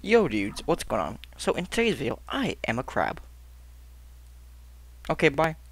Yo dudes, what's going on? So in today's video, I am a crab. Okay, bye.